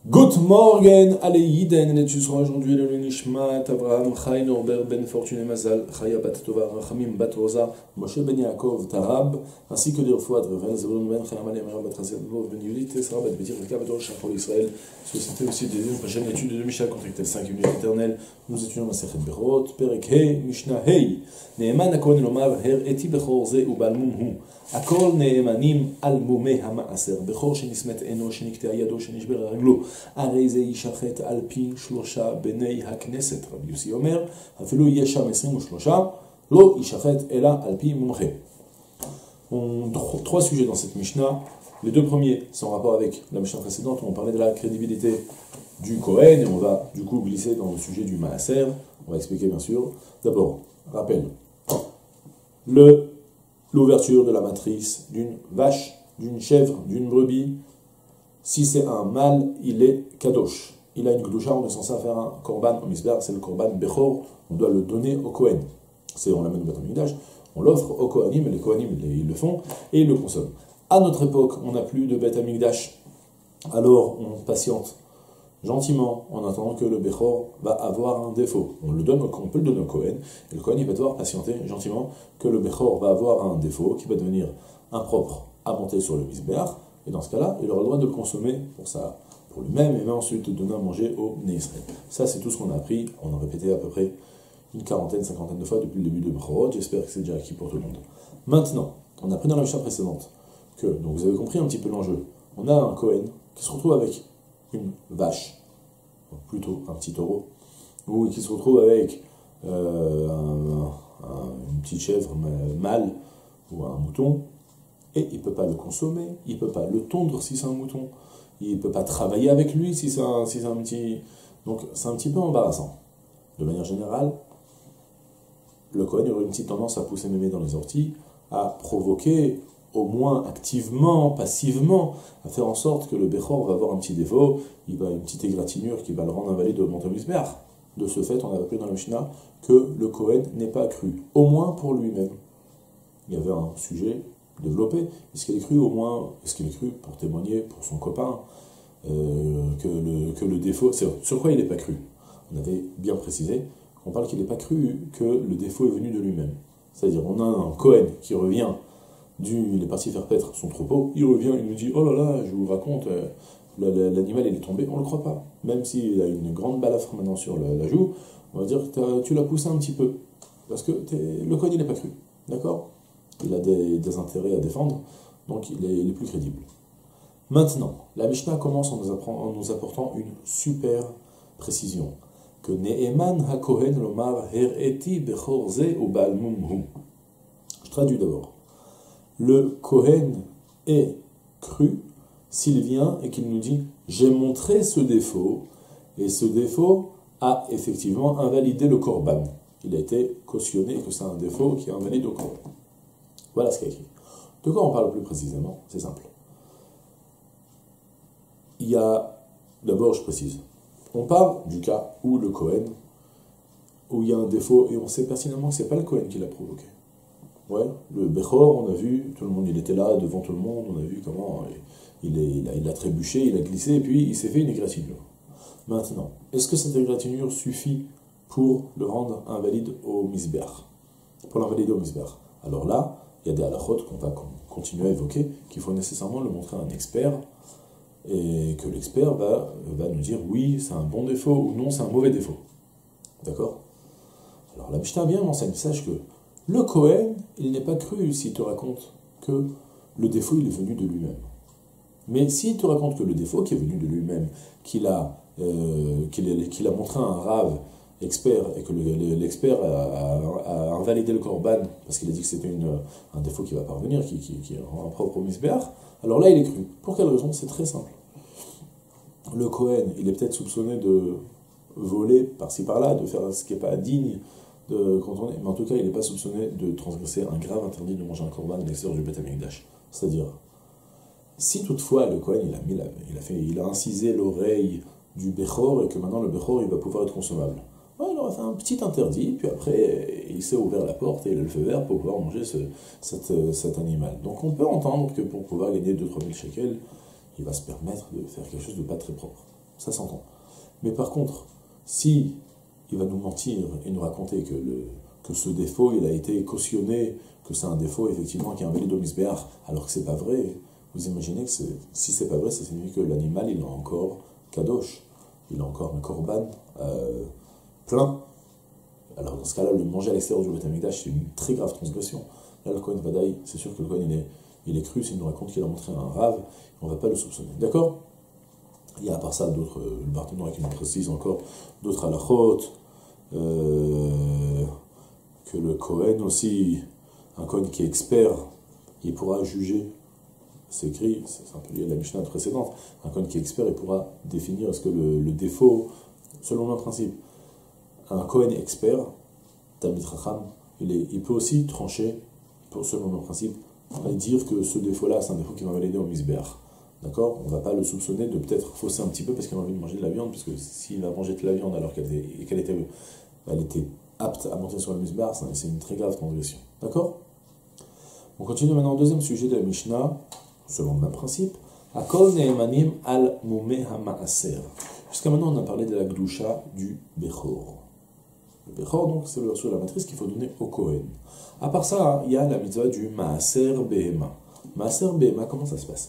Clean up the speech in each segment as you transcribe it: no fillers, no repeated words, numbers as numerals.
Good morning, allez Yiden, et tu seras aujourd'hui le Nishmat, Abraham, Chai, Norbert, Ben Fortune, Mazal, Chaya, Bat Tova, Rachamim, Bat Rosa, Moshe Ben Yaakov, Tarab, ainsi que les Refoua, Revel, Zebulon Ben, Chayam, Alémar, Bat Razel, Ben Yudit, Esra, Bat Betir, Reka, Bat Rosh, pour l'Israël. C'était aussi une prochaine étude de Mishnah, contactel 5 minutes éternelles. Nous étudions Masechet Berot, Perek Hei, Mishnah Hei. Neeman Akohen Lomar, Her Eti Bechor Ze Ubalmum Hu. הכל נאמנים על מומי המעשר, בכור שנסמת עינו, שנקטעה ידו, שנשבר רגלו, הרי זה יישחט על פי 3 בני הכנסת. רבי יוסי אומר, אפילו יש שם 23, לא יישחט אלא על פי מומחה. Trois sujets dans cette Mishnah. Les deux premiers sont en rapport avec la Mishnah précédente où on parlait de la crédibilité du Kohen et on va du coup glisser dans le sujet du Maaser. On va expliquer bien sûr. D'abord, rappel, l'ouverture de la matrice d'une vache, d'une chèvre, d'une brebis, si c'est un mâle, il est kadosh. Il a une gdoucha, on est censé faire un korban au misber, c'est le korban bechor, on doit le donner au Kohen. On l'amène au Beth Amikdash, on l'offre au Kohanim, et les Kohanim ils le font, et ils le consomment. À notre époque, on n'a plus de Beth Amikdash, alors on patiente gentiment, en attendant que le Bechor va avoir un défaut. On peut le donner au Kohen, et le Kohen il va devoir patienter gentiment que le Bechor va avoir un défaut, qui va devenir impropre à monter sur le Mizbeach, et dans ce cas-là, il aura le droit de le consommer pour lui-même, et va ensuite donner à manger au Bnei Israël. Ça, c'est tout ce qu'on a appris, on a répété à peu près une quarantaine, cinquantaine de fois depuis le début de Bechorot, j'espère que c'est déjà acquis pour tout le monde. Maintenant, on a appris dans la Mishnah précédente que, donc vous avez compris un petit peu l'enjeu, on a un Kohen qui se retrouve avec une vache, plutôt un petit taureau, ou qui se retrouve avec une petite chèvre mâle ou un mouton, et il ne peut pas le consommer, il ne peut pas le tondre si c'est un mouton, il ne peut pas travailler avec lui si c'est un petit... Donc c'est un petit peu embarrassant. De manière générale, le Kohen aurait une petite tendance à pousser mémé dans les orties, à provoquer au moins activement, passivement, à faire en sorte que le Bechor va avoir un petit défaut, il va une petite égratignure qui va le rendre invalide au monter Mizbeach. De ce fait, on a appris dans la Mishnah que le Kohen n'est pas cru, au moins pour lui-même. Il y avait un sujet développé, est-ce qu'il est cru au moins, est-ce qu'il est cru pour témoigner pour son copain, que le défaut, sur quoi il n'est pas cru? On avait bien précisé, on parle qu'il n'est pas cru que le défaut est venu de lui-même. C'est-à-dire, on a un Kohen qui revient il est parti faire paître son troupeau, il revient, il nous dit « Oh là là, je vous raconte, l'animal il est tombé », on ne le croit pas. Même s'il a une grande balafre maintenant sur la joue, on va dire que tu l'as poussé un petit peu, parce que le Kohen il n'est pas cru, d'accord? Il a des intérêts à défendre, donc il est plus crédible. Maintenant, la Mishnah commence en nous apportant une super précision, que « Ne'eman ha-kohen lomar her-eti bechor ze u'balmum hu ». Je traduis d'abord. Le Kohen est cru s'il vient et qu'il nous dit « J'ai montré ce défaut, et ce défaut a effectivement invalidé le korban. Il a été cautionné que c'est un défaut qui invalide le korban. » Voilà ce qu'il y a écrit. De quoi on parle plus précisément? C'est simple. Il y a, d'abord je précise, on parle du cas où le Kohen, où il y a un défaut et on sait pertinemment que ce n'est pas le Kohen qui l'a provoqué. Ouais, le Bechor, on a vu, tout le monde, il était là devant tout le monde, on a vu comment il a trébuché, il a glissé, et puis il s'est fait une égratignure. Maintenant, est-ce que cette égratignure suffit pour le rendre invalide au Mizbeach? Pour l'invalider au Mizbeach. Alors là, il y a des halachot qu'on va continuer à évoquer, qu'il faut nécessairement le montrer à un expert, et que l'expert va nous dire oui, c'est un bon défaut, ou non, c'est un mauvais défaut. D'accord? Alors la Mishnah bien m'enseigne, sache que le Kohen, il n'est pas cru s'il te raconte que le défaut, il est venu de lui-même. Mais s'il te raconte que le défaut qui est venu de lui-même, qu'il a montré à un rave expert, et que l'expert a invalidé le korban, parce qu'il a dit que c'était un défaut qui va parvenir, qui rend impropre au Mizbeach, alors là, il est cru. Pour quelle raison? C'est très simple. Le Kohen, il est peut-être soupçonné de voler par-ci par-là, de faire ce qui n'est pas digne, mais en tout cas, il n'est pas soupçonné de transgresser un grave interdit de manger un korban à l'extérieur du Beth Amikdash. C'est-à-dire, si toutefois le Kohen il a incisé l'oreille du Bechor et que maintenant le Bechor il va pouvoir être consommable, ouais, il aura fait un petit interdit, puis après il s'est ouvert la porte et il a le feu vert pour pouvoir manger cet animal. Donc on peut entendre que pour pouvoir gagner 2-3 000 shekels, il va se permettre de faire quelque chose de pas très propre. ça s'entend. Mais par contre, si il va nous mentir et nous raconter que ce défaut, il a été cautionné, que c'est un défaut, effectivement, qui est un valide au misbéach, alors que c'est pas vrai, vous imaginez que si c'est pas vrai, ça signifie que l'animal, il a encore kadosh, il a encore un korban plein. Alors dans ce cas-là, le manger à l'extérieur du Beth Amikdash, c'est une très grave transgression. Là, le Kohen Vadaï, c'est sûr que le Kohen, il est cru, s'il nous raconte qu'il a montré un rave, on ne va pas le soupçonner. D'accord? Il y a à part ça d'autres, le Barthénon qui nous précise encore d'autres halachot, que le Kohen aussi, un Kohen qui est expert, il pourra juger, c'est écrit, c'est un peu lié à la Mishnah précédente, un Kohen qui est expert, il pourra définir est-ce que le défaut, selon le principe, un Kohen expert, Talmid Chacham, il peut aussi trancher, selon le principe, et dire que ce défaut-là, c'est un défaut qui va valider au misbéach. D'accord? On ne va pas le soupçonner de peut-être fausser un petit peu parce qu'il a envie de manger de la viande, parce que s'il a mangé de la viande alors qu'elle était apte à monter sur le misbéach, c'est une très grave transgression. D'accord? On continue maintenant au deuxième sujet de la Mishnah, selon le même principe. Akol ne'emanim al mumeh ha'ma'aser. Jusqu'à maintenant, on a parlé de la gdusha du Bechor. Le Bechor, donc, c'est le verset de la matrice qu'il faut donner au Kohen. À part ça, il y a la mitzvah du Maaser Behema. Maaser Behema, comment ça se passe?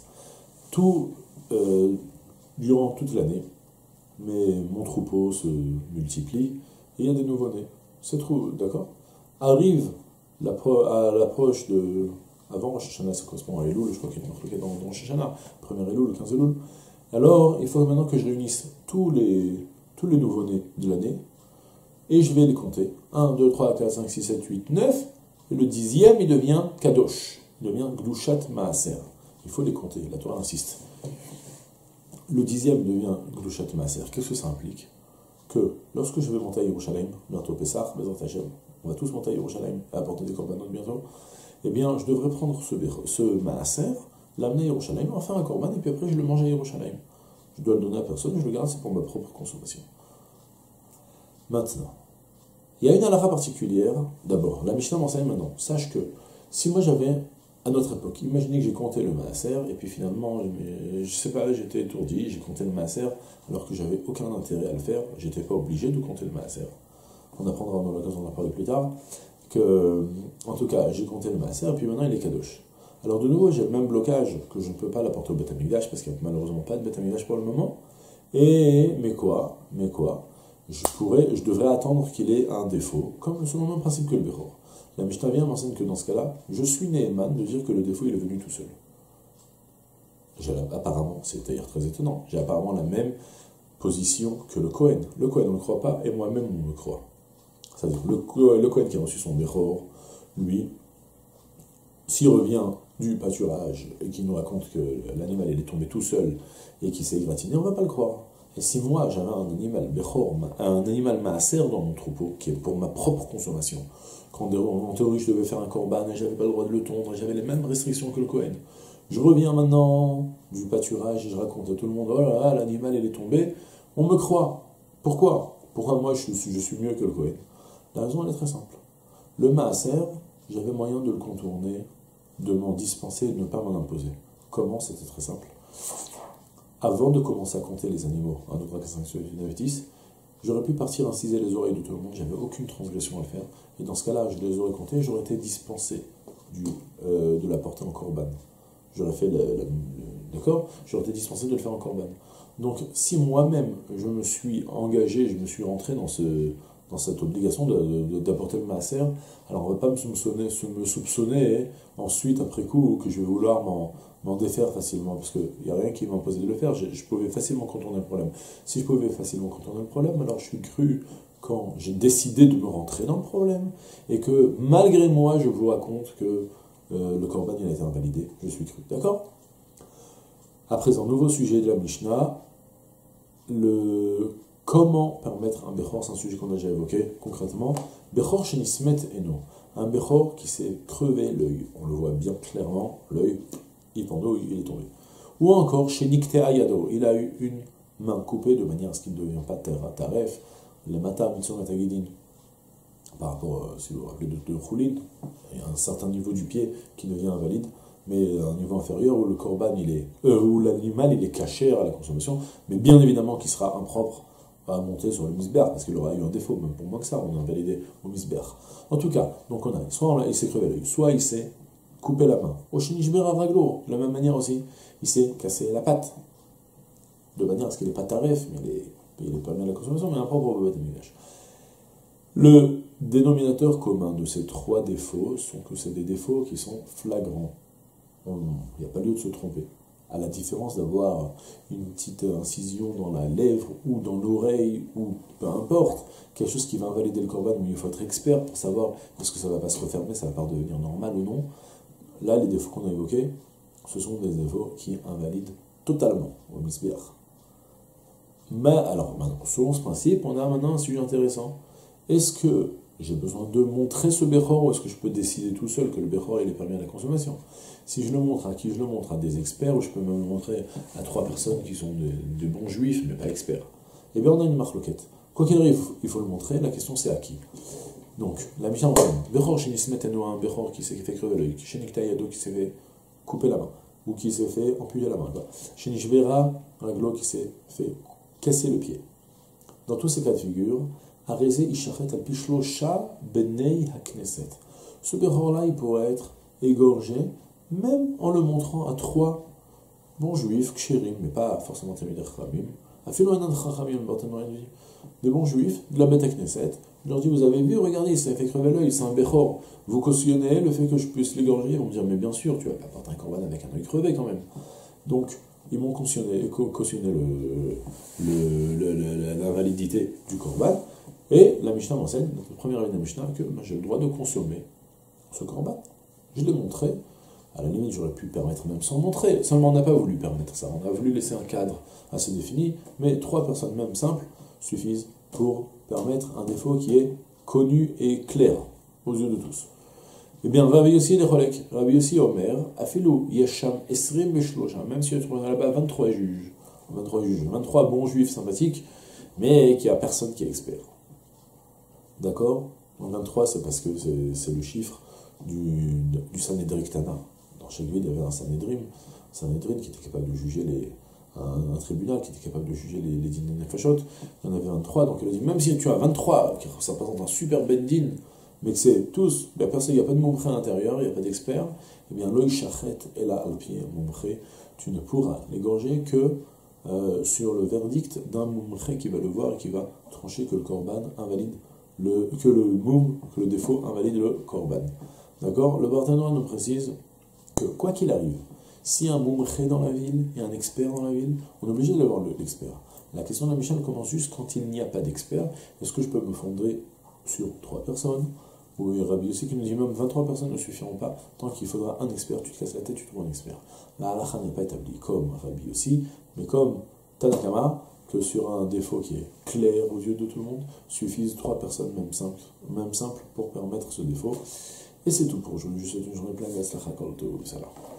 Durant toute l'année, mais mon troupeau se multiplie et il y a des nouveau-nés. C'est trop, d'accord? Arrive à l'approche de. Avant Rosh Hashanah, ça correspond à Elul, je crois qu'il y a une marque dans Rosh Hashanah, premier Elul, le 15 Elul. Alors, il faut maintenant que je réunisse tous les nouveau-nés de l'année et je vais les compter. 1, 2, 3, 4, 5, 6, 7, 8, 9. Et le 10e, il devient Kadosh. Il devient Gdushat Maaser. Il faut les compter, la Torah insiste. Le 10e devient Gdushat Maaser. Qu'est-ce que ça implique? Que lorsque je vais monter à Yerushalayim, bientôt Pessah, Bezrat Hashem, on va tous monter à Yerushalayim et apporter des korbanot bientôt, eh bien, je devrais prendre ce Maaser, l'amener à Yerushalayim, en faire un korban, et puis après, je le mange à Yerushalayim. Je dois le donner à personne, je le garde, c'est pour ma propre consommation. Maintenant, il y a une halakha particulière. D'abord, la Mishnah m'enseigne maintenant. Sache que si moi j'avais, à notre époque, imaginez que j'ai compté le maaser, et puis finalement, je sais pas, j'étais étourdi, j'ai compté le maaser, alors que j'avais aucun intérêt à le faire, j'étais pas obligé de compter le maaser. On apprendra dans l'occasion d'en parler plus tard, que, en tout cas, j'ai compté le maaser, et puis maintenant il est kadosh. Alors de nouveau, j'ai le même blocage, que je ne peux pas l'apporter au Beth Amikdash, parce qu'il n'y a malheureusement pas de Beth Amikdash pour le moment. Mais quoi? Je devrais attendre qu'il ait un défaut, comme selon le même principe que le Bechor. La Mishnah vient m'enseigne que dans ce cas-là, je suis Neheman de dire que le défaut il est venu tout seul. Apparemment, c'est d'ailleurs très étonnant, j'ai apparemment la même position que le Kohen. Le Kohen ne me croit pas et moi-même on me croit. C'est-à-dire que le Kohen qui a reçu son Bechor, lui, s'il revient du pâturage et qu'il nous raconte que l'animal il est tombé tout seul et qu'il s'est égratigné, on ne va pas le croire. Et si moi j'avais un animal Bechor, un animal maaser dans mon troupeau, qui est pour ma propre consommation, quand en théorie je devais faire un korban et j'avais pas le droit de le tondre, j'avais les mêmes restrictions que le Kohen. Je reviens maintenant du pâturage et je raconte à tout le monde, oh là là, l'animal il est tombé, on me croit. Pourquoi? Pourquoi moi je suis mieux que le Kohen? La raison elle est très simple. Le maaser, j'avais moyen de le contourner, de m'en dispenser et de ne pas m'en imposer. Comment? C'était très simple. Avant de commencer à compter les animaux, 1, 2, 3, 4, 5, 6, 7, 8, 9, 10, j'aurais pu partir inciser les oreilles de tout le monde, j'avais aucune transgression à faire, et dans ce cas-là, je les aurais comptés, j'aurais été dispensé de la porter en korban. J'aurais fait d'accord? J'aurais été dispensé de le faire en korban. Donc, si moi-même, je me suis engagé, je me suis rentré dans cette obligation d'apporter le maaser, alors on ne va pas me soupçonner ensuite, après coup, que je vais vouloir m'en défaire facilement, parce qu'il n'y a rien qui m'imposait de le faire, je pouvais facilement contourner le problème. Si je pouvais facilement contourner le problème, alors je suis cru quand j'ai décidé de me rentrer dans le problème, et que malgré moi, je vous raconte que le korban il a été invalidé, je suis cru. D'accord? À présent, nouveau sujet de la Mishnah, comment permettre un Bechor, c'est un sujet qu'on a déjà évoqué concrètement. Bechor shenismet eno, un Bechor qui s'est crevé l'œil, on le voit bien clairement, l'œil, il est tombé. Ou encore chez Niktea Yado, il a eu une main coupée de manière à ce qu'il ne devient pas taref, les matam mitzvot matagidin, par rapport, si vous vous rappelez de Choulin, il y a un certain niveau du pied qui devient invalide. mais à un niveau inférieur où le korban où l'animal il est caché à la consommation, mais bien évidemment qu'il sera impropre à monter sur le misber, parce qu'il aura eu un défaut, même pour moins que ça, on a invalidé au misber. En tout cas, donc on a, soit il s'est crevé l'œil, soit il s'est coupé la main. Au shinishber avraglo, de la même manière aussi, il s'est cassé la patte, de manière à ce qu'il n'est pas taref, mais il est permis à la consommation, mais impropre au Beth Amikdash. Le dénominateur commun de ces trois défauts sont que c'est des défauts qui sont flagrants. Il n'y a pas lieu de se tromper. À la différence d'avoir une petite incision dans la lèvre ou dans l'oreille ou peu importe, quelque chose qui va invalider le korban, mais il faut être expert pour savoir est-ce que ça ne va pas se refermer, ça va pas devenir normal ou non. Là, les défauts qu'on a évoqués, ce sont des défauts qui invalident totalement au misber. Mais alors, maintenant, selon ce principe, on a maintenant un sujet intéressant. Est-ce que j'ai besoin de montrer ce béchor ou est-ce que je peux décider tout seul que le béchor il est permis à la consommation? Si je le montre à qui je le montre? À des experts ou je peux même le montrer à 3 personnes qui sont de bons juifs mais pas experts? Eh bien on a une marloquette. Quoi qu'il arrive, il faut le montrer, la question c'est à qui? Donc, la Mishnah dit béchor shenismetenu, un béchor qui s'est fait crever l'œil, sheniktaïado qui s'est fait couper la main, ou qui s'est fait amputer la main, shenishbera, un glo qui s'est fait casser le pied. Dans tous ces cas de figure, Areze Ishachet al Pishlosha Benei Hakneset. Ce béchor-là, il pourrait être égorgé, même en le montrant à 3 bons juifs, kshérim, mais pas forcément Talmidei Chachamim, des bons juifs de la Beth Knesset. Je leur dis, vous avez vu, regardez, il s'est fait crever l'œil, c'est un béchor. Vous cautionnez le fait que je puisse l'égorger? Ils vont me dire, mais bien sûr, tu vas pas porter un korban avec un œil crevé quand même. Donc, ils m'ont cautionné la validité du korban. Et la Mishnah m'enseigne, notre première ligne de la Mishnah, que j'ai le droit de consommer ce korban. Je l'ai montré. À la limite, j'aurais pu permettre même sans montrer. Seulement, on n'a pas voulu permettre ça. On a voulu laisser un cadre assez défini, mais 3 personnes même simples suffisent pour permettre un défaut qui est connu et clair aux yeux de tous. Eh bien, Rabbi Yossi Lecholek, Rabbi Yossi Omer, Afilou Yesham Esrim Beshlosha, même si on a là-bas 23 juges, 23 bons juifs sympathiques, mais qu'il n'y a personne qui est expert. D'accord? En 23, c'est parce que c'est le chiffre du Sanhedrin Ktana. Dans chaque ville, il y avait un Sanhedrin qui était capable de juger un tribunal qui était capable de juger les dîners nefashot. Il y en avait 23, donc il a dit, même si tu as 23, qui représentent un super bendin, mais que c'est tous, il n'y a pas de mompré à l'intérieur, il n'y a pas d'expert, eh bien, l'oï shachet est là, al pied, mompré, tu ne pourras l'égorger que sur le verdict d'un mompré qui va le voir et qui va trancher que le korban invalide, que le défaut invalide le korban. D'accord? Le Barthénois nous précise que, quoi qu'il arrive, si un moumré dans la ville et un expert dans la ville, on est obligé d'avoir l'expert. La question de la Mishnah commence juste quand il n'y a pas d'expert. Est-ce que je peux me fonder sur 3 personnes? Ou Rabbi aussi qui nous dit même 23 personnes ne suffiront pas, tant qu'il faudra un expert, tu te casses la tête, tu trouves un expert. La halakha n'est pas établie comme Rabbi aussi, mais comme Tanakama, que sur un défaut qui est clair aux yeux de tout le monde, suffisent 3 personnes, même simples, pour permettre ce défaut. Et c'est tout pour aujourd'hui. Je vous souhaite une journée pleine de Salah.